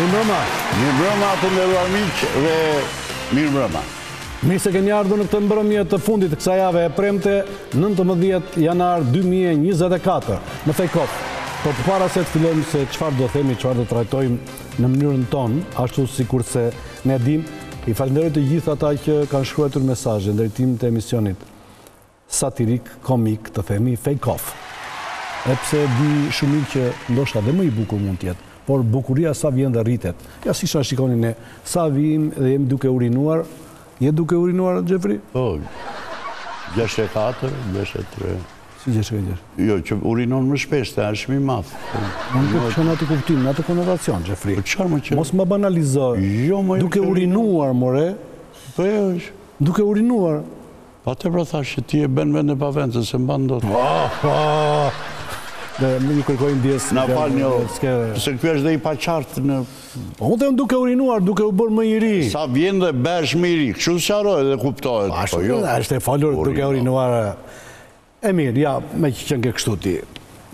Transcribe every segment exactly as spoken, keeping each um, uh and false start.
mbrëma. Mirë mbrëma të nderuar miq dhe mirë mbrëma. Mirë se keni ardhur në këtë mbrëmje të fundit të kësaj jave e premte, nëntëmbëdhjetë janar dy mijë e njëzet e katër në Fake Off. Po përpara se të fillojmë se çfarë do themi, çfarë do trajtojmë në mënyrën tonë, ashtu sikurse ne dim, i falenderoj të gjithë ata që kanë shkruar mesazhe ndërtim të emisionit satirik, komik, të themi Fake Off. Epse di shumë që ndoshta dhe më i bukur mund të jetë, por bukuria sa vjen dhe rritet. Ja si sa shikoni ne, sa vim dhe jemi duke urinuar. Je duke urinuar, Gjefri? Po, gjashtëdhjetë e katër, gjashtëdhjetë e tre. Si gjashtëdhjetë e katër? Jo, që urinon më shpesh, të është më i madh. Unë këtë që në atë kuptim, në atë konotacion, Gjefri. Po çfarë më që? Mos më banalizoj. Jo, më duke urinuar, more. Po jo, është. Duke urinuar. Pa te pra thash që ti e bën vend e pa vend, se s'mban dot. Dhe më një kërkojnë ndjes... Na fal një, se kjo është dhe i paqartë në... Unë të jam duke urinuar, duke u bërë më i ri. Sa vjen dhe bësh më i ri, kështu sqaroj dhe kuptohet. Ashtu, është e falur duke urinuar... E mirë, ja, me që qenë ke kështu ti.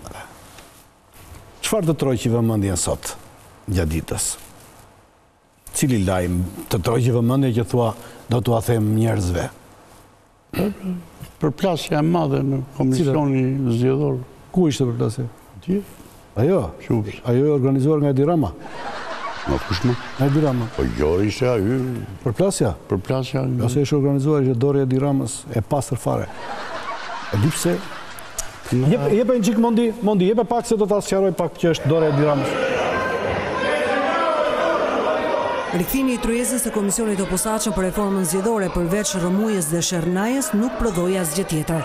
Çfarë të trojë që vëmendjen sot, gjatë ditës? Cili lajm të trojë që vëmendje që thua, do t'ua them njerëzve? Përplasja e madhe në komisioni zgjedhor. Ku ishte përplasja? Ti? Ajo? Shups. Ajo e organizuar nga Edi Rama? Nga kush më? Nga Edi Rama. Po jo, ishte ajo. Përplasja? Përplasja. Ose ishte organizuar ishte dorë e Edi Ramës e pastër fare. E di pse? Jepe një qikë Mondi, Mondi, jepe pak se do ta sqaroj pak që është dorë e Edi Ramës. Rikthimi i tryezës së Komisionit të posaçëm për reformën zgjedhore përveç rrëmujës dhe shërnajës nuk prodhoi asgjë tjetër.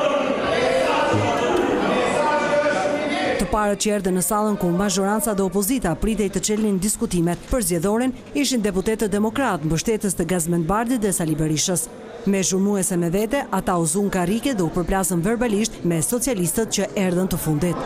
Të parët që erdhën në sallën ku mazhoranca dhe opozita pritej të çelnin diskutimet për zgjedhoren ishin deputetët demokrat, mbështetës të Gazmend Bardit dhe Sali Berishës. Me zhurmuese me vete, ata u zun karrike dhe u përplasën verbalisht me socialistët që erdhën të fundit.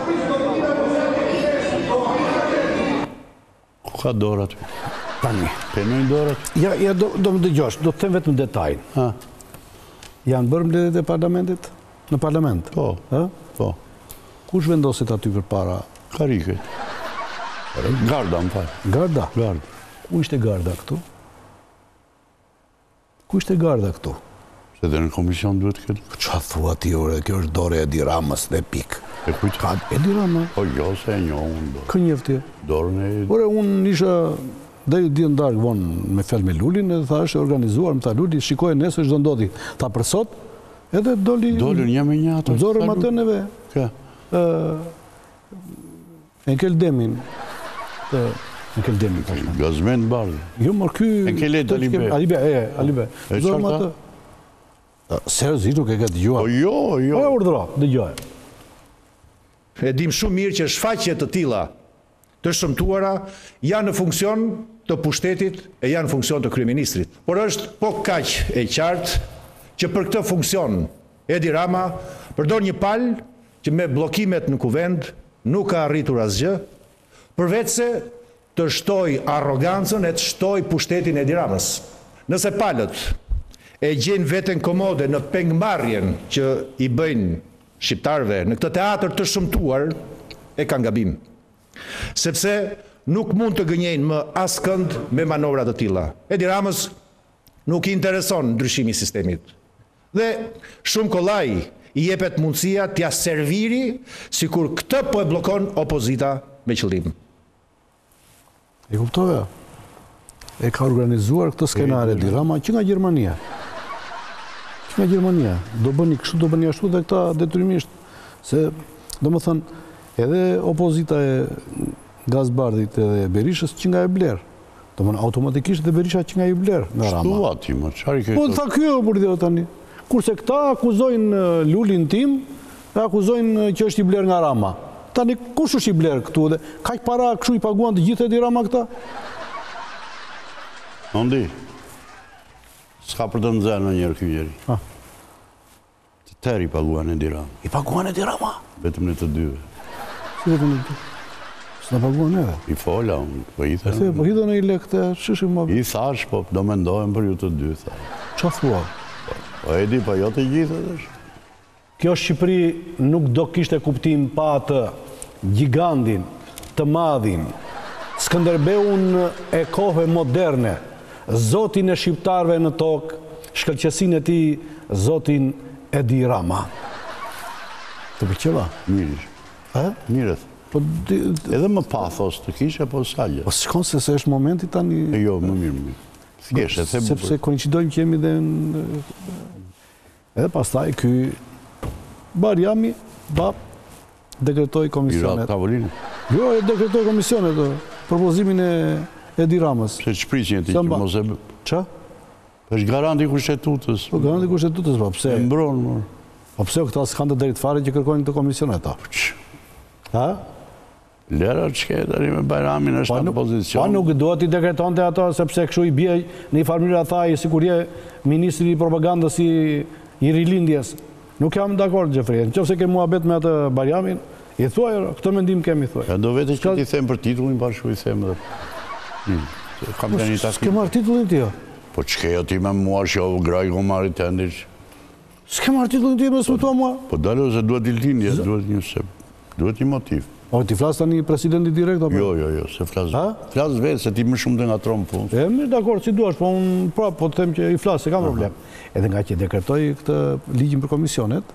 Ku ka dorat? Tani. Penojnë dorat? Ja, ja do, do më dëgjosh, do të them vetëm detajin. Ha. Janë bërë mbledhjet e parlamentit? Në parlament? Po. Ha? Po. Kush vendoset aty përpara? Karriket. Garda, më fal. Garda? Garda. Ku ishte garda këtu? Ku ishte garda këtu? Se dhe në komision duhet këtë... Qa thua ti, ore, kjo është dorë e Edi Ramës dhe pik. E kujtë? Ka Edi Rama? Po jo, se e njohë unë dorë. Kë njefti? Dorën e... Ore, unë isha... Dhe di ndarë vonë me fel me Lulin, edhe tha është organizuar, më tha Luli, shikoj nesër çdo ndodhi. Tha për sot, edhe doli... Dolën një me një ato... Zorëm atë neve. Ka? Enkel Demin. Enkel Demin. Gazmend Bardhi. Jo, mor ky... Enkelet Alibe. Alibe, e, Alibe. E Zorëm qarta? atë. Seriozisht nuk e ke dëgjuar. Po jo, jo. Po e urdhëro, dëgjoj. E dim shumë mirë që shfaqje të tilla të shëmtuara janë në funksion të pushtetit e janë në funksion të kryeministrit. Por është po kaq e qartë që për këtë funksion Edi Rama përdor një palë që me bllokimet në kuvend nuk ka arritur asgjë, përveç se të shtoj arrogancën e të shtoj pushtetin e Edi Ramës. Nëse palët e gjenë veten komode në pengmarrjen që i bëjnë shqiptarëve në këtë teatr të shëmtuar, e kanë gabim. Sepse nuk mund të gënjejnë më askënd me manovra të tilla. Edi Ramës nuk i intereson ndryshimi i sistemit. Dhe shumë kollaj i jepet mundësia t'ia serviri sikur këtë po e bllokon opozita me qëllim. E kuptova. E ka organizuar këtë skenar Edi Rama që nga Gjermania. Që nga Gjermania. Do bëni kështu, do bëni ashtu dhe këta detyrimisht. Se, domethënë, edhe opozita e Gazbardit edhe Berishës që nga e bler. Domethënë, automatikisht dhe Berisha që nga i bler nga Rama. Shtu ati, më çfarë ke? Po, tha kjo për dhe tani. Kurse këta akuzojnë Lulin tim, e akuzojnë që është i bler nga Rama. Tani, kush është i bler këtu dhe kaq para kështu i paguan të gjithë Edi Rama këta? Mondi, s'ka për të nxerë në njerë kjo njeri. Ha. Të tërë i paguan Edi Rama. I paguan Edi Rama? Vetëm në të dyve. Si vetëm në të dyve? S'na paguan edhe? I fola, unë, po i Se, thë. po hidhe në i lekte, shishim më... I thash, po do mendojmë për ju të dy, tha. Qa thua? Po Edi, po jo të gjithë edhe është. Kjo Shqipëri nuk do kishte kuptim pa atë gigantin, të madhin, Skënderbeun e kohë moderne, zotin e shqiptarve në tokë, shkëlqësinë e tij, zotin Edi Rama. Të pëlqeva? Mirë. Ë? Mirë. Po edhe më pathos të kishe, po s'ka gjë. Po shkon se se është momenti tani. E jo, më mirë, më mirë. Thjesht, e the bukur. Sepse koincidojmë që jemi dhe në... Edhe pastaj ky Bariami, bap, dekretoi komisionet. Pirat tavolinë. Jo, e dekretoi komisionet, propozimin e Edi Ramës. Se çprisin ti që mos e bë. Qa? Është garanti i kushtetutës. Po garanti i kushtetutës, po pse? E mbron, më. Po pse këta s'kan të drejtë fare që kërkojnë të komisionet, a? Ha? Lera që ke tani me Bajramin është në pozicion. Pa nuk duhet i dekretonte ato, sepse kështu i bje në i farmira tha i sikur je ministri i propagandës i, i rilindjes. Nuk jam dakord, Gjefri. Në qofse ke muhabet me atë Bajramin, i thuaj, këtë mendim kemi, thuaj. Ja, do vete që ti them për titullin, bashku i them dhe... Kam të një takim. S'ke marrë titullin ti, jo? Po që ke jo ti me mua që o graj ko marri të endish. S'ke marrë titullin ti me smutua mua? Po dalë se duhet i lindje, duhet një se... Duhet një motiv. O, ti flasë tani presidenti direkt, apo? Jo, jo, jo, se flasë. Flasë vetë, se ti më shumë të nga tronë punë. E, mirë, dakord, si duash, po unë pra, po të them që i flasë, se kam problem. Edhe nga që dekretoj këtë ligjin për komisionet,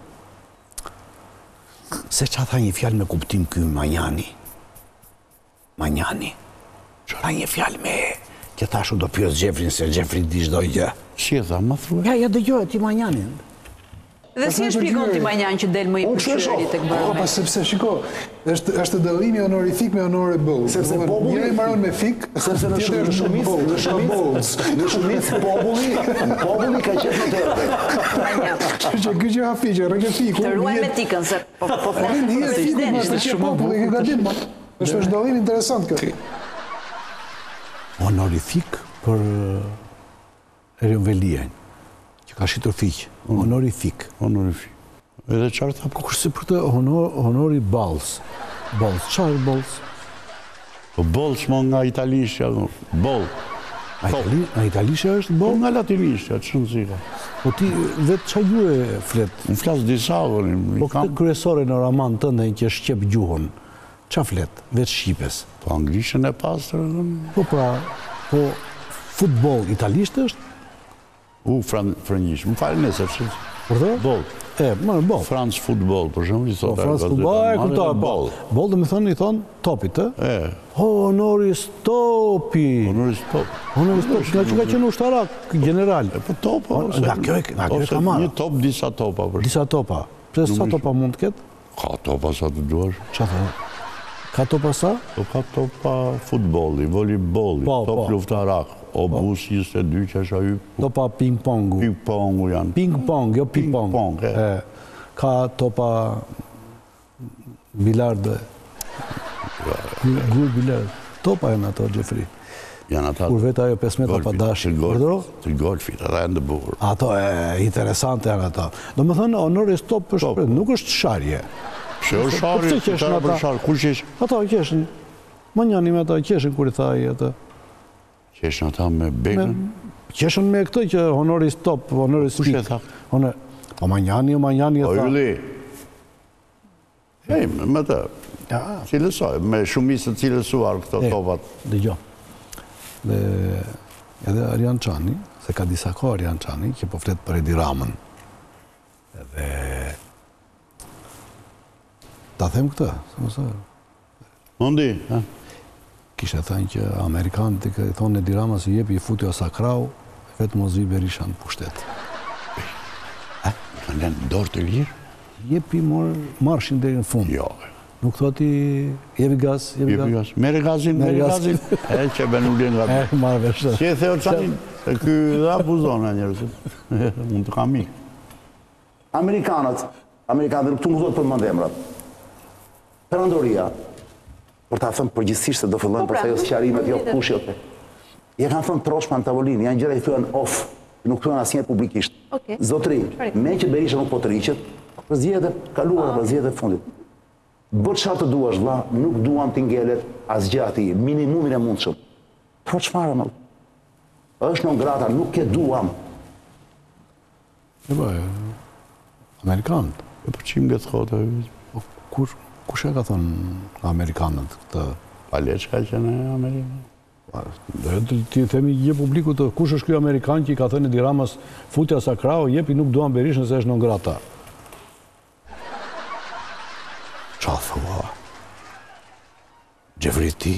se që tha një fjalë me kuptim ky Manjani. Manjani. Që tha një fjalë me... që thashu do pyes Gjefrin, se Gjefri di çdo gjë. Si e tha, ma thua? Ja, ja dëgjoj ti Manjani. Dhe si e shpjegon ti Manjan që del më i përshëri tek Barometri? Po sepse shiko, është është dallimi honorific me honore bold. Sepse populli njëri mbaron me fik, sepse në shumicë, në shumicë, në shumicë populli, populli ka qenë në tërë. Që ky që ha fikë, rrugë fiku. Të ruaj me tikën se po po flasim për fikun, është shumë populli që gatim. Është është dallim interesant kjo. Honorific për Erion Velien, që ka shitur fiq. Honorific. Honorific. Edhe qarë tha? Kërse për të honori Balls. Balls, qarë Balls? Po Balls mo nga italishtja, Ball. A italishtja është Ball? Po nga latinishtja, që në zika. Po ti vetë qa ju e flet? Në flasë disa, vërim. Po këtë kryesore në raman të ndë që shqep gjuhën, qa flet? Vetë shqipes? Po anglishën e pasër. Po pra, po futbol italisht është? U, frëngjishë, më falë nëse, fështë. Përdo? Bol. E, më në bol. Frans futbol, për shumë, i Po, Frans futbol, e këta, bol. Bol dhe me thonë, i thonë, topit, e? E. Honoris topi. Honoris top. Honoris top, nga që ka qenë ushtarak, general. E, po topa. Nga kjo e ka marë. Një top, disa topa. Disa topa. Pse sa topa mund të ketë? Ka topa sa të duash. Qa thë? Ka topa sa? Po ka topa futboli, voliboli, top luftarak. Obus njësë e dy që është a ju... Topa ping-pongu. Ping-pongu janë. Ping-pong, jo ping-pong. Ping-pong, e. Ka topa... bilardë. Gur bilardë. Topa janë ato, Gjefri. Janë ata... Kur vetë ajo pesë metra pa dashi. Të golfit, ata janë të bukur. Ato e interesante janë ato. Do më thënë, honoris top është... Nuk është sharje. Që është sharje, që të për sharje. Kur qesh? Ato qeshin. Manjani me ato qeshin kur i tha i ato. Qeshën ata me bekën? Qeshën me këtë që honoris top, honoris pik. Kush e tha? Po Manjani, Manjani e tha. O Juli. Hej, me të. Cilësoj, me shumisë të cilësuar këto topat. Dëgjo. Dhe edhe Arjan Çani, se ka disa kohë Arjan Çani, që po flet për Edi Ramën. Edhe... Ta them këtë, se mësë... Mundi, ha? Kishe thënë që Amerikanët i thonë Edi Rama se jepi i futi o sakrau, vetë mos vi Berisha në pushtet. E? Kanë lënë dorë të lirë? Jepi marshin deri në fund. Jo. Nuk thoti jepi gaz, jepi gaz. Mere gazin, mere gazin. E që ben u linë nga të. E, marrë veshtë. Si e theo qanin, se ky dhe abuzona njërësit. Unë të kam mikë. Amerikanët, Amerikanët, këtu më dhëtë për mëndemrat. Perandoria, për ta thëmë përgjithsisht se do fillojnë për fejos qarimet, jo kush jo të. Je kanë thëmë troshma në tavolinë, janë gjëra i thuan off, nuk thuan asnjëherë publikisht. Zotri, me që Berisha nuk po të riqet, për zgjedhjet e kaluara, për zgjedhjet e fundit. Bët çfarë të duash, vlla, nuk duam të ngelet asgjë aty, minimumin e mundshëm. Po çfarë më? Është non grata, nuk e duam. E po, Amerikanët. E për qim këtë thotë? Kur Kush e ka thonë Amerikanët këtë? Paleçka që në Amerikë. Dhe të themi je publiku të kush është ky amerikan që i ka thënë Edi Ramës futja sa krau, jepi nuk duan Berishën se është non grata. Qa thua? Gjefriti?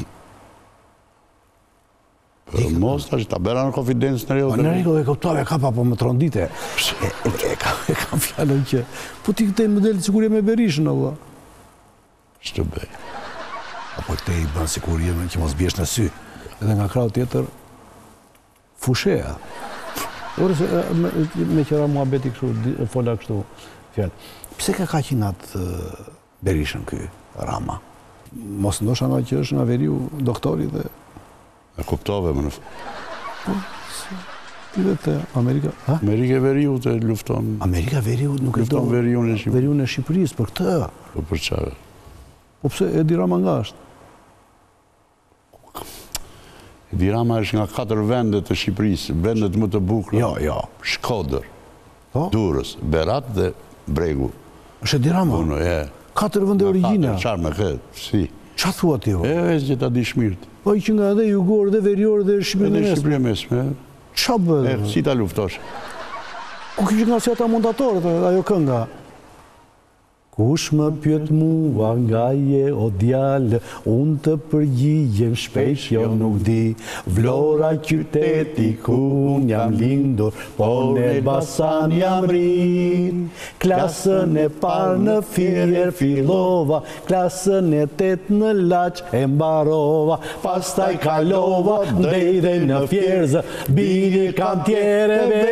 Për mos të është ta bera në konfidencë në rejë. Në rejë e këptave ka pa po më trondite. E kam fjallën që, po ti këtej modelit sikur je me Berishën, Allah. Shtë bëj. Apo këtej i bënë sikur je me që mos bjesh në sy. Edhe nga krau tjetër, fushea. Ore se me qëra mua beti kështu, fola kështu fjallë. Pse ka ka që nga të Berishën ky, Rama? Mos ndosha nga që është nga veriu doktori dhe... E kuptove më në Po, ti dhe të Amerika... Amerika veriu të lufton... Amerika veriu nuk lufton veriu në Shqipërisë. Veriu në Shqipërisë, për këtë. Po për qare. Po pse Edi Rama nga është? Edi Rama është nga katër vendet të Shqipërisë, vendet më të bukura. Jo, jo. Shkodër, Durrës, Berat dhe Bregu. është Edi Rama? Uno, e. Katër vende origjina. Qarë me këtë, si. Qa thua ti? E, e që ta di shmirt. Po i që nga dhe jugor dhe verior dhe Shqipëri Edhe në mesme. Shqipëri mesme. Qa bëdhe? E, si ta luftosh? Ku kështë nga si ata montatorët, ajo kënga? Kush më pyet mua nga je o djalë, unë të përgjigjem shpejt jo nuk di, Vlora qyteti ku unë jam lindur, po në Elbasan jam rrit. Klasën e parë në Fier fillova, klasën e tet në Laç e mbarova, pastaj kalova ndej dhe në Fierzë, biri kantjereve.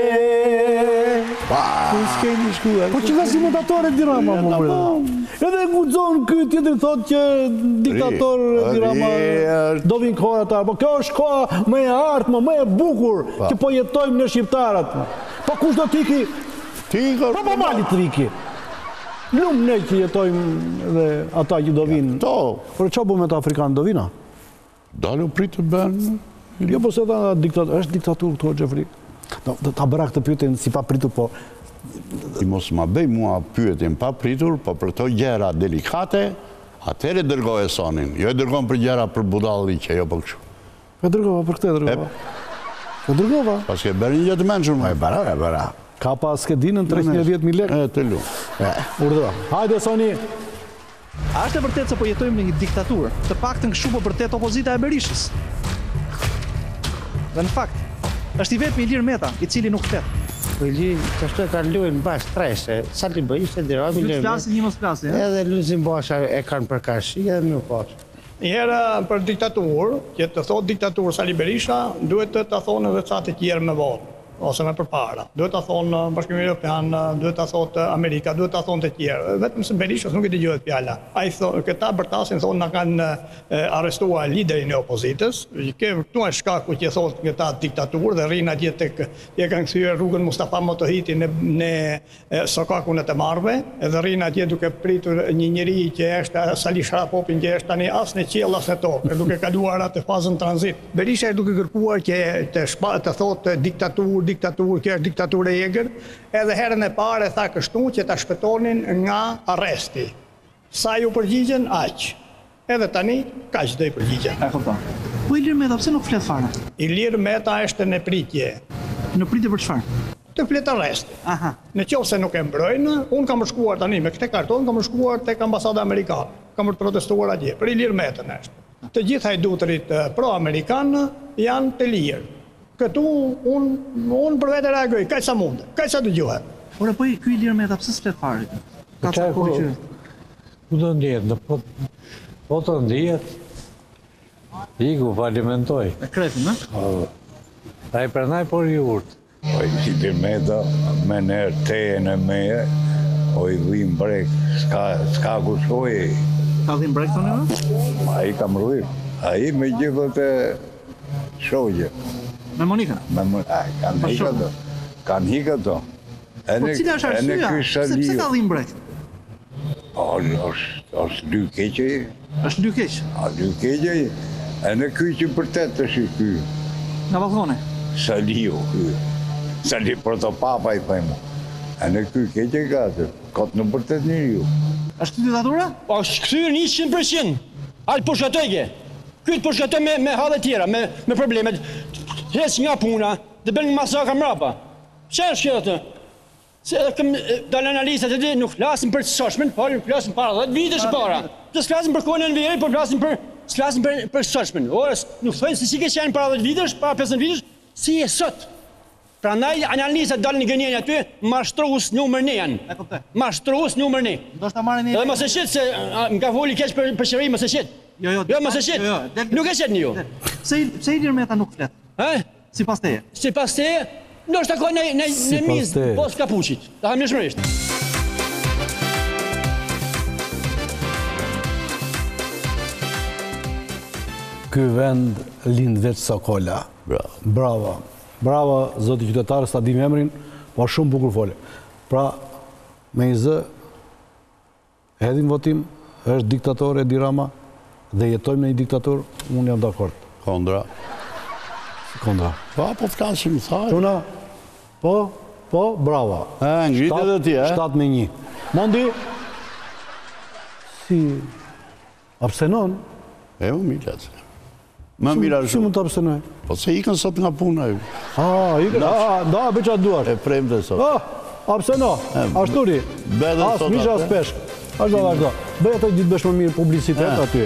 Po që ka si montatore Edi Rama, më mërë? Edhe guxon këtë tjetër thot që diktator Edi Rama do vinë kohë ata. Po kjo është koha më e artme, më e bukur që po jetojmë në shqiptarët. Po kush do t'iki? T'ika? Po po mali t'iki. Lumë ne që jetojmë dhe ata që do vinë. To. Por qa bu me të Afrikanë, do vina? Dalë u pritë të benë. Jo, po se ta diktatur, është diktatur këto Gjefri. Ta bëra këtë pyetjen si pa pritur, po... Ti mos ma bëj mua pyetjen pa pritur, po për këto gjera delikate, atëre dërgoj e sonin. Jo e dërgojnë për gjera për budalli që jo për këshu. E dërgova, për këtë e dërgova. E dërgova. Pas ke bërë një gjëtë menqër më. E bara, e bara. Ka pas ke dinën trecent e dhjetë mijë lekë. E, të lu. Urdhëra. Hajde, Soni. A është e vërtet se po jetojmë në një diktaturë, të paktën kështu po vërtet opozita e Berishës? Dhe në fakt, është i vetmi Ilir Meta, i cili nuk flet. Po Ilir, të shtu e ta luajnë bash trese, sa li bëjë, se dira, Lu të flasin, një mos flasin, edhe Luzin Basha e kanë përkashi, edhe më pas. Njëherë për diktaturë, që të thotë diktaturë Sali Berisha, duhet të të thonë edhe ca të tjerë me vonë, ose me përpara. Duhet të thonë Bashkimi Evropian, duhet të thotë Amerika, duhet të thonë të tjerë. Vetëm se Berishës nuk i dëgjohet fjala. Ai thonë, këta bërtasin thonë na kanë arrestuar liderin e opozitës, këtu është shkaku që thotë këta diktaturë dhe rrinë atje tek e kanë kthyer rrugën Mustafa Motohiti në në sokakun e të marrëve, edhe rrinë atje duke pritur një njeri që është Sali Sharapopin, që është tani as në qiell as në tokë, duke kaluar atë fazën tranzit. Berisha është duke kërkuar që të shpa, të thotë diktaturë, diktaturë, kjo është diktaturë e egër, edhe herën e parë tha kështu që ta shpëtonin nga arresti. Sa ju përgjigjen, aq. Edhe tani, kaq do i përgjigjen. E kupton. Po Ilir Meta pse nuk flet fare? Ilir Meta është në pritje. Në pritje për çfarë? Të flet arresti. Aha. Në qoftë se nuk e mbrojnë, unë kam shkuar tani me këtë karton, kam shkuar tek ambasada amerikane. Kam protestuar atje. Për Ilir Metën është. Të gjithë hajdutërit pro-amerikanë janë të lirë. Këtu unë un për vete reagoj, kaj sa mundë, kaj sa dëgjohet. Ore, po ky Ilir Meta pse s'flet fare? Ka ca kohë që... Ku do ndihet, në po, po të ndihet, iku falimentoj. E kretin, ne? Ta i prenaj por i urt. Po i Ilir Meta, me në tejen e meje, o i dhim brek, s'ka kusoj. Ka dhim brek të në? A i kam rrujt, a i me gjithët e shogje. Me Monika? Me Monika, kanë hika të. Kanë hika të. Po cila është arsyeja? Pse ka dhim brek? është dy keqe. është dy keqe? A dy keqe, e në ky që përtet është ky. Nga balkone? Saliu, ky. Sali protopapa i thajmë. E në ky keqe ka të, kotë në përtet një ju. është diktatura? Po është këthyrë njëqind për qind. Alë po shëtëjke. Kytë për shkëtë me, me halë tjera, me, me problemet, hes nga puna, dhe bën masaka mrapa. Që është kjo të? Se edhe këm dalë analizat e di, nuk flasim për të soshmen, por flasim para dhjetë vitesh para. Të s'flasim për kohën e Enverit, por flasim për s'flasim për për soshmen. Ora, nuk thojnë se si ke qenë para dhjetë vitesh, para pesëdhjetë vitesh, si e sot. Prandaj analizat dalën në gënjen aty, mashtrues numër një janë. E kuptoj. Mashtrues numër një. Do të marrim. Edhe mos e shit se më ka foli keq për për shërim, mos e shit. Jo, jo. Jo, mos e shit. Nuk e shit ju. Pse pse Ilir Meta nuk flet? Ë? Sipas teje. Sipas teje, ndoshta ka në në në mizë pos kapuçit. Ta them nëshmërisht. Ky vend lind veç Sokola. Bravo. Bravo. Bravo, zoti qytetar, sa dim emrin, po shumë bukur fole. Pra, me një zë, hedhim votim, është diktator Edi Rama, dhe jetojmë në një diktator, unë jam dakord. Kondra. Kondra. Pa, po flasim, thaj. Tuna, po, po, bravo. E, ngritë edhe ti, e? shtatë me një. Mondi, si, absenon? E, u milat. Më mira shumë. Si mund të abstenoj? Po se ikën sot nga puna ju. A, ikën, a, da, be qatë duar. E premte sot. A, abseno, ashturi. Bedhe sot. As, misha, as peshk. Ashtë do, ashtë do. Bëjë të gjithë bësh më mirë publicitet aty.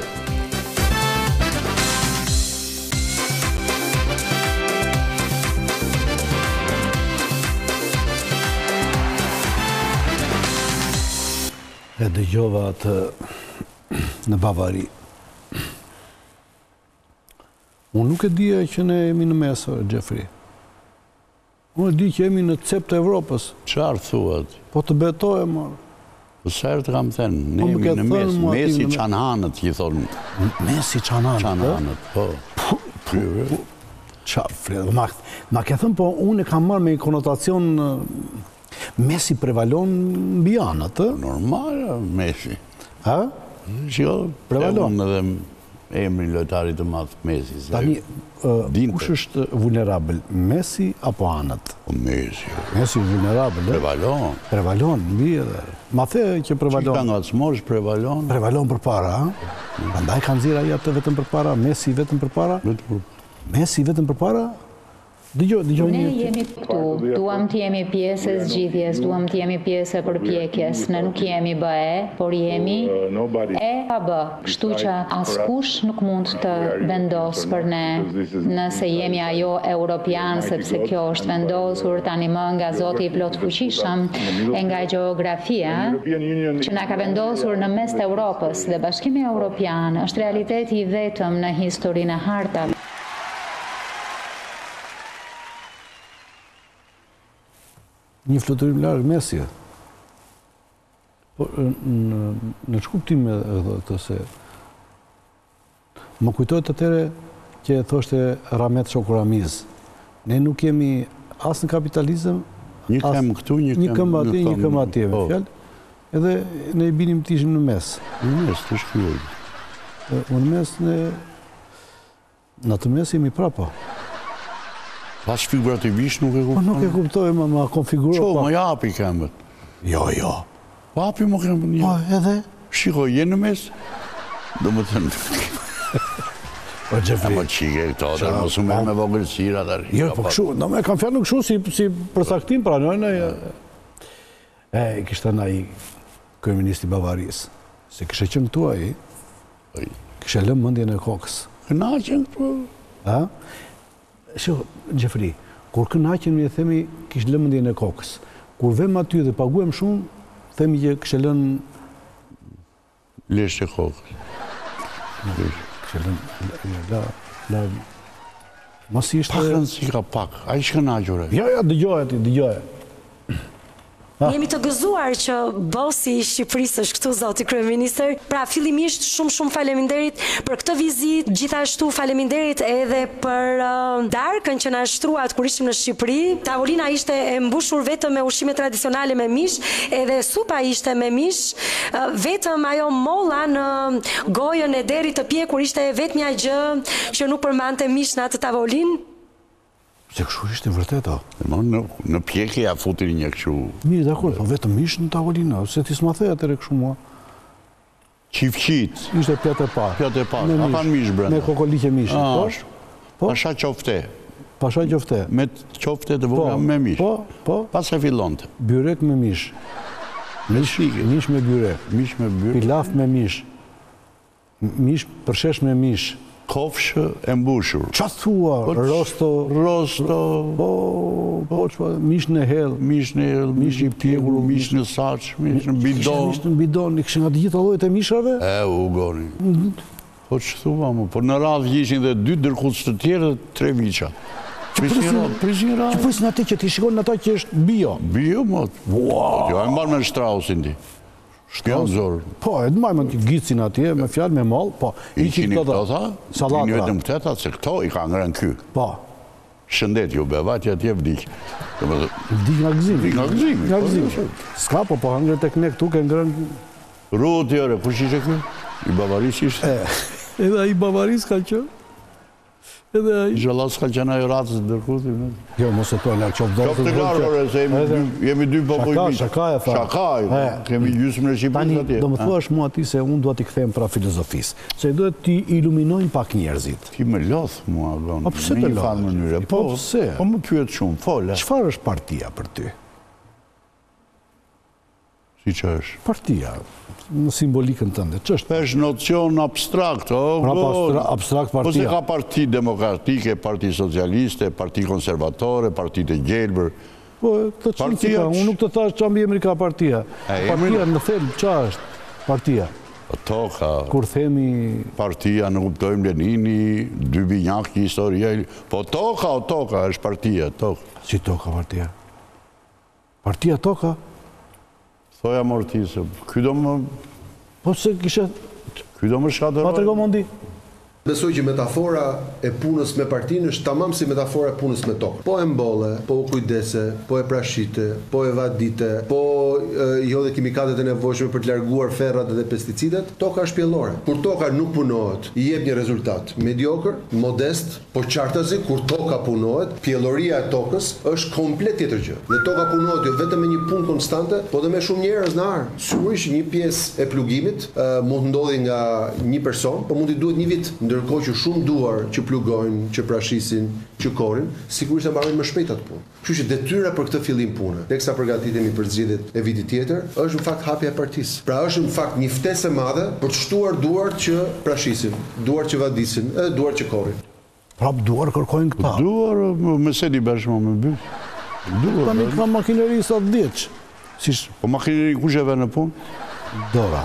E dëgjova atë në Bavari. Unë nuk e dija që ne jemi në mesë, Gjefri. Unë e di që jemi në cep të Evropës. Qarë thuat? Po të betoje, marë. Po sërë të kam thënë, ne jemi në mesë, mesi qanhanët, që i thonë. Mesi qanhanët, Qanhanët, po. Qa, Fred, ma ke thënë, po unë e kam marrë me konotacion Mesi prevalon mbi anët, e? Normal, Mesi. Ha? Shjo, prevalon edhe emri lojtarit të madh Mesi. Tani, kush është vulnerabël, Mesi apo anët? Po Mesi. Mesi vulnerabël, e? Prevalon. Prevalon, mbi edhe. Ma the që prevalon. Që ka nga të smosh, prevalon. Prevalon për para, ha? Andaj kanë zira atë vetëm për para, Mesi vetëm për para? Mesi vetëm për para? Dëgjoj, dëgjoj një. Ne jemi këtu, duam të jemi pjesë e zgjidhjes, duam të jemi pjesë e përpjekjes. Ne nuk jemi B E, por jemi E A B. Kështu që askush nuk mund të vendos për ne nëse jemi ajo europian, sepse kjo është vendosur tani më nga Zoti i plot fuqishëm e nga gjeografia që na ka vendosur në mes të Europës, dhe Bashkimi Evropian është realiteti i vetëm në historinë e hartave. Një fluturim largë Mesi. Po, në ç'kuptim edhe të se më kujtojtë atere që e thoshte Ramet Shokuramiz. Ne nuk jemi as në kapitalizëm, një këmë këtu, një këmë ati, një këmë ati, me fjallë, edhe ne i binim të ishim në mes. Në mes, të shkjullë. Në mes, ne... Në të mes jemi prapa. Pas figurat i vish nuk e kuptoj. Po nuk e kuptoj, ma ma konfiguro. Qo, ma japi kemët. Jo, jo. Po api më kemët një. Po, edhe? Shiko, je në mes? Do më të në... Po, Gjefri. E më qike këto, dhe më su me me vogëlsira. Jo, po këshu, do me kam fjallë në këshu si përsaktim, pra në... E, kishtë në i kërëministi Bavaris, se kështë qënë këtu a i, kështë lëmë mëndje në kokës. Këna qënë këtu? Ha? Shë, Gjefri, kur kënaqen mi e themi kishë lënë mendjen e kokës. Kur vem aty dhe paguem shumë, themi që kishë lënë... Lesht e kokës. Kishë lënë... La... La... Mos ishte... Pak rëndë si ka pak, a i shkënaqure. Ja, ja, dëgjohet ti, dëgjohet. Jemi të gëzuar që bosi i Shqipërisë është këtu, zoti kryeministër. Pra fillimisht shumë shumë faleminderit për këtë vizitë, gjithashtu faleminderit edhe për uh, darkën që na shtruat kur ishim në Shqipëri. Tavolina ishte e mbushur vetëm me ushqime tradicionale me mish, edhe supa ishte me mish, uh, vetëm ajo molla në gojën e derit të pjekur ishte vetmja gjë që nuk përmbante mish në atë tavolinë. Se këshu ishte vërtet, o? Në pjekje a futin një këshu... Mirë, dakor, po vetëm ishë në tavolina, se ti s'ma thej atër e këshu mua. Qifqit. Ishte pjatë e parë. Pjatë e parë. A kanë mish brenda. Me kokolikë mishi. Po? Pasha qofte. Pasha qofte. Me qofte të vogla me mish. Po, po. Pas e fillonte. Byrek me mish. Mish, mish me byrek. Mish me byrek. Pilaf me mish. Mish përshesh me mish. Kofshë e mbushur. Qa thua? Rosto. Rosto. Po, po, mish në hell. Mish në hell, mish i pjekur, mish në saq, mish në bidon. Mish në bidon, i këshin nga të gjitha llojet e mishave? E, u goni. Po që thua mu, por në radhë gjishin dhe dy dërkuts të tjerë dhe tre viqa. Prisin radhë. Që prisin ati që ti shikon në ata që është bio? Bio, mot. Wow. Jo, e mbarë me Strausin ti. Shkjanë zorë. Po, e të majmë në gicin atje, me fjallë, me malë, po. I qini këto tha, i një vetëm këteta, se këto i ka ngrën ky. Po. Shëndet ju beva, që atje vdik. Vdik nga gëzimi. Vdik nga gëzimi. Nga gëzimi. Ska, po, po, hangre tek ne këtu, ke ngrën... Ruë tjere, kush ishe ky? I Bavaris ishte? Edhe i Bavaris ka që? Edhe ai. Zhallas ka qenë ajo ratës dërkuti. Jo, mos e tonë, qoftë dorë. Qoftë klarë, se jemi dy popojmi. Shaka, shaka e tha. Shaka, kemi gjysmë në Shqipërisë atje. Do më thuash mua ti se unë duhet t'i kthejmë pra filozofisë. Se duhet t'i iluminojnë pak njerëzit. Ti me loth mua, Gon. Po pse të loth? Po pse? Po më pyet shumë, fole. Çfarë është partia për ty? Si që është? Partia, në simbolikën tënde, që është? është nocion abstrakt, o, pra abstrakt partia. Po se ka parti demokratike, parti socialiste, parti konservatore, parti të gjelbër. Po, të qënë që ka, unë nuk të thash që ambi emri ka partia. Partia në thelb, qa është partia? Toka. Kur themi... Partia në kuptojmë Lenini, dy binjak një historia. Po toka, o toka, është partia, toka. Si toka partia? Partia toka? Thoja mortisë, ky do më... Po se kishe... Ky do më shkatëroj... Pa të gomondi? Besoj që metafora e punës me partinë është tamam si metafora e punës me tokë. Po e mbolle, po u kujdese, po e prashite, po e vadite, po i hodhe kimikatet e nevojshme për të larguar ferrat dhe pesticidet, toka është pjellore. Kur toka nuk punohet, i jep një rezultat mediokër, modest, po qartazi, kur toka punohet, pjelloria e tokës është komplet tjetër gjë. Dhe toka punohet jo vetëm me një punë konstante, po dhe me shumë njerëz në ar. Sigurisht një pjesë e plugimit mund të ndodhi nga një person, po mund t'i duhet një vit. Ndërkohë që shumë duar që plugojnë, që prashisin, që korin, sigurisht e mbarojnë më shpejt atë punë. Kështu që detyra për këtë fillim pune, teksa përgatitemi për zgjedhjet e vitit tjetër, është në fakt hapja e partisë. Pra është në fakt një ftesë e madhe për të shtuar duart që prashisin, duart që vadisin, edhe duart që korin. Prap duar kërkojnë këta. Duar, me se di bashkë me by. Duar. Tani ka makineri sa dhjeç. Po makineri kush e vën në punë? Dora.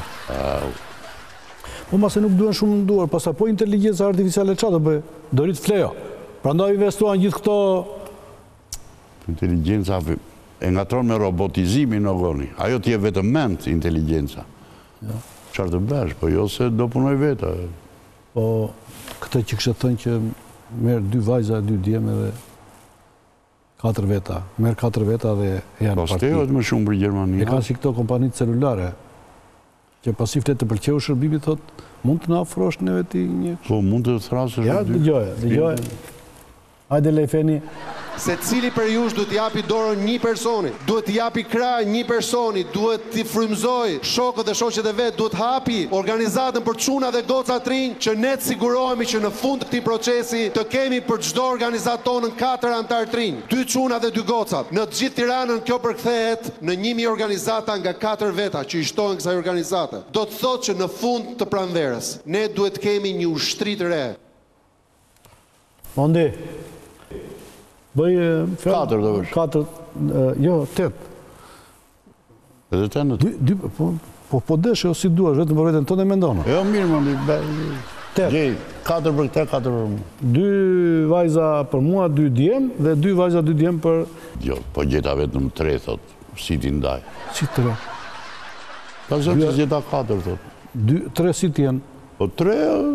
Po mase nuk duhen shumë në duar, pasa po inteligenca artificiale qa të bëj, do rritë flejo. Pra ndaj investuan gjithë këto... Inteligenca e ngatron me robotizimin në goni. Ajo t'je vetëm ment, inteligenca. Qarë të bësh, po jo se do punoj veta. Po, këte që kështë thënë që merë dy vajza, dy djeme dhe katër veta. Merë katër veta dhe janë parti. Po, stehot më shumë për Gjermania. E ka si këto kompanit celulare. Që pasi flet të pëlqeu shërbimi, thot, mund të na afrosh neve ti një... Po, mund të thrasësh... Ja, dëgjoje, dëgjoje. Hajde lejfeni. Se cili për jush duhet t'japi dorën një personi, duhet t'japi krah një personi, duhet t'i frymëzoj shokët dhe shoqet e vet, duhet hapi organizatën për çuna dhe goca të rinj, që ne të sigurohemi që në fund të këtij procesi të kemi për çdo organizatonën katër antar të rinj, dy çuna dhe dy goca. Në të gjithë Tiranën kjo përkthehet në një mijë organizata nga katër veta që i shtohen kësaj organizate. Do të thotë që në fund të pranverës ne duhet të kemi një ushtri të re. Mondi. Bëj... Katër do vësh. Katër, jo, tëtë. Edhe të në të? Po po deshe o si duash, vetëm për vetën tonë e mendonë. Jo, mirë, më më Tëtë. Katër për këte, katër për mua. Dy vajza për mua, dy djem, dhe dy vajza, dy djem për... Jo, po gjeta vetëm tre, thot, si ti ndaj. Si tre? Ka zërë që gjeta katër, thot. Tre si t'jen? Po tre...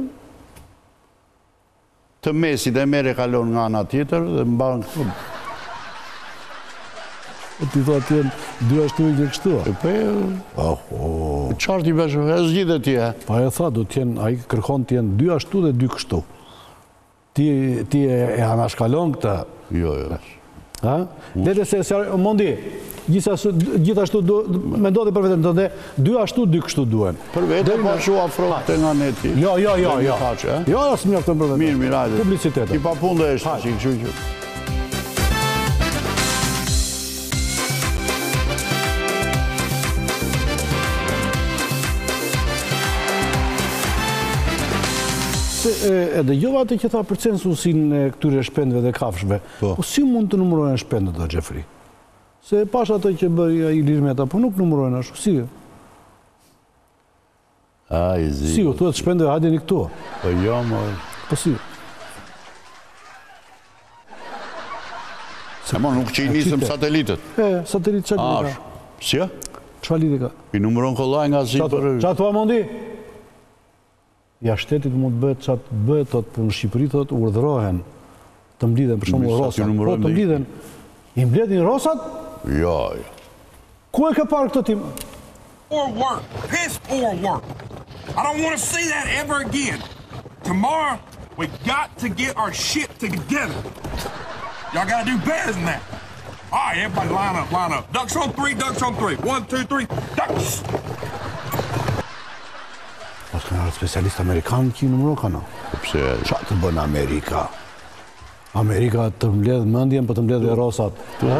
të mesit e mere kalon nga ana tjetër dhe më barën këtu. Ti thua t'jen dy ashtu i që kështu? E pe... Qarë t'i beshë, e zgjidhe t'i e? Pa e tha, do t'jen, a i kërkon t'jen dy ashtu dhe dy kështu. Ti e anashkalon këta? Jo, jo. Ha? Lete se, Mondi, Gjithashtu, mendoj dhe për vetën tënde, dy ashtu, dy kështu duen. Për vetë, pa shu afrote nga neti. Jo, jo, jo, jo. Jo, asë mjaftën për vetë. Mirë, mirë, ajde. Publicitetet. I pa punë dhe eshte, që i këshu që. Edhe jo atë që tha për censusin e këtyre shpendve dhe kafshve, po si mund të numërojnë shpendet dhe Gjefri? Se pash atë që bërja i Lirmeta, po nuk numërojnë ashtu, si? A, i zi. Si, u thuet shpendve, hajde një këto. Po jo, më... Po si? Se mo, nuk që i nisëm satelitet. E, satelitet që lidhe ka. Si ja? Që lidhe ka? I numëron kollaj nga zi për... Qa thua mondi? Ja shtetit mund të bëhet qatë bëhet të në Shqipëri të urdhërohen të mblidhen për shumë rosat. Po të mblidhen, i mbledhin rosat? Jo, jo. Ku e ka parë këtë tim? Poor work, piss poor work. I don't want to see that ever again. Tomorrow, we got to get our shit together. Y'all got to do better than that. All right, everybody line up, line up. Ducks on three, ducks on three. One, two, three, ducks! Pas ka nërë specialist Amerikanë që i numëro ka në. Pse? Qa të bënë Amerika? Amerika të mbledhë mëndjen, për të mbledhë e rosat.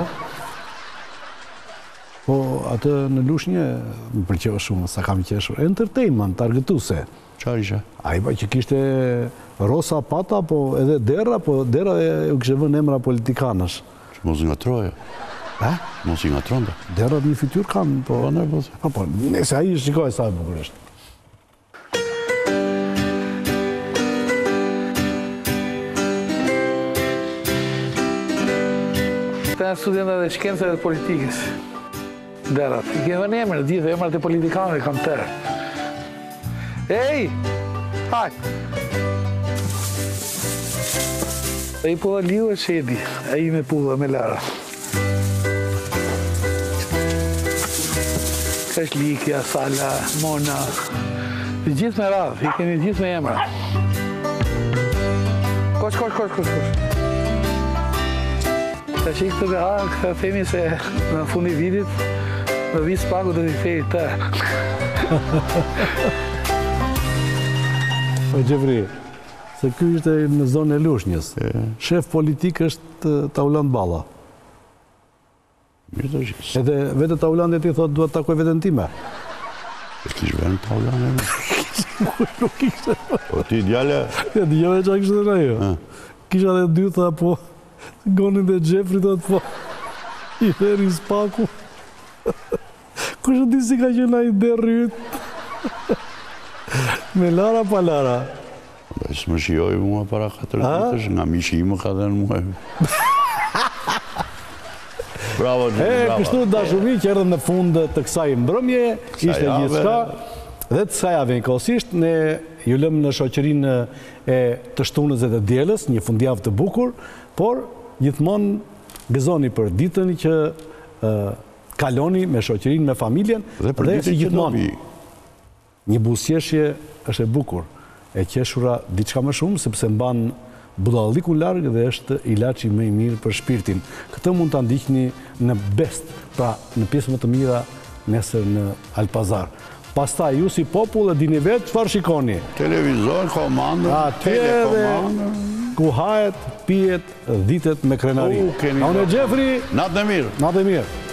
Po, atë në lushnje, më përqeo shumë, sa kam qeshur, entertainment, targetuse. Qa ishe? A i ba që kishte rosa pata, po edhe dera, po dera e u kështë vën emra politikanësh. Që mos nga troje? Ha? Mos nga tronda? Dera një fityr kam, po... Po, po, nëse a i shikoj sa e bukurisht. Këta janë studenta dhe shkencave dhe politikës. Derat. I kemë në emër, gjithë emrat e politikanëve kam tërë. Ej! Haj! E i pulla liu e shedi, e i me pulla me lara. Ka është Likja, Sala, Mona. I gjithë me radhë, i kemi gjithë me emra. Kosh, kosh, kosh, kosh, kosh. Ta që i këtë dhe ha, këtë themi se në fundi vitit, në visë pagu dhe një fejt të. Po, Gjefri, se kjo ishte në zonë e lushnjës. Shef politik është Tauland Balla. Edhe vete Tauland e ti thotë duhet të takoj vetën time. E kishë venë Tauland e me? Nuk ishte. Po ti djale? Ja, djale që a kishte dhe jo. Kisha dhe dy tha po... Gonin dhe Gjefri të të po, i dheri spaku. Kushtë di si ka qena i derryt. Me lara pa lara. Së më shioj mua para katër ditësh, nga mishi i më ka dhe në muaj. Bravo, Gjefri, bravo. E, kështu dashuri që erdhëm në fund të kësaj mbrëmje, ishte gjithë shka, dhe të kësaj ave në kosisht, ne ju lëmë në shoqërinë e të shtunës e të djeles, një fundjavë të bukur, por gjithmonë gëzoni për ditën që kaloni me shoqërinë, me familjen, dhe për ditën që do vi. Një busjeshje është e bukur, e qeshura diçka më shumë, sepse mban budalliku largë dhe është ilaçi më i mirë për shpirtin. Këtë mund ta ndiqni në Best, pra në pjesë më të mira nesër në Alpazar. Pastaj ju si popull e dini vetë çfarë shikoni. Televizor, komandë, telekomandë. Ku hahet, pijet, dhitet me krenari. Unë e Gjefri, natë e mirë. Natë e mirë.